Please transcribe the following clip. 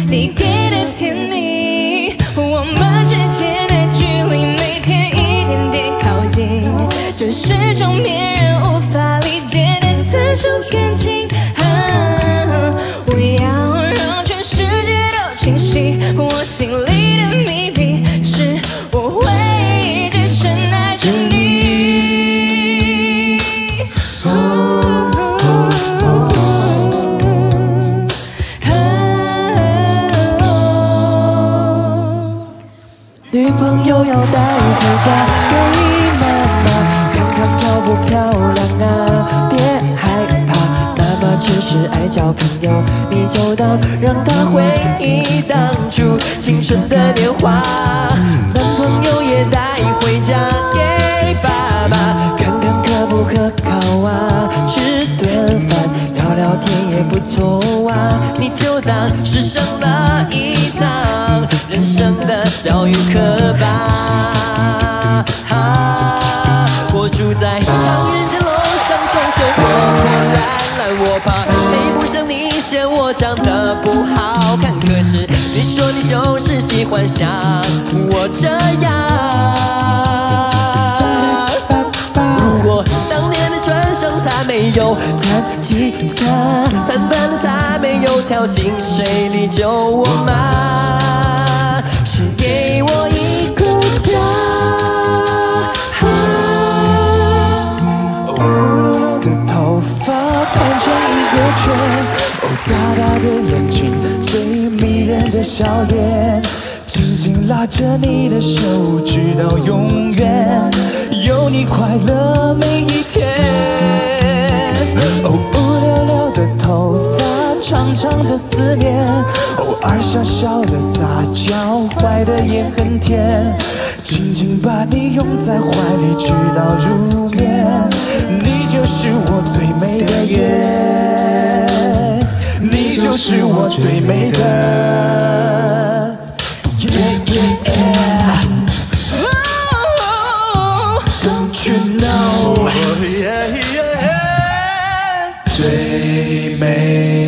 你给的甜蜜，我们之间的距离每天一点点靠近，这是种别人无法理解的特殊感情。我要让全世界都清晰，我心里的秘密是我会一直深爱着你。 女朋友要带回家给妈妈看看漂不漂亮啊，别害怕，妈妈只是爱交朋友，你就当让她回忆当初青春的年华。男朋友也带回家给爸爸看看可不可靠啊，吃顿饭聊聊天也不错啊，你就当是上了一堂人生的教育课吧。我住在唐人街楼上，装修破破烂烂，我怕配不上你，嫌我长得不好看。可是你说你就是喜欢像我这样。如果当年的船上才没有弹吉他，摊贩的才没有跳进水里救我吗？是给我一个家。乌溜溜的头发盘成一个圈，大大的眼睛，最迷人的笑脸，紧紧拉着你的手，直到永远，有你快乐每一天。乌溜溜的头发，长长的思念，偶尔小小的撒娇，坏的也很甜，紧紧把你拥在怀里，直到入眠。你就是我最美的夜，你就是我最美的Don't you know 最美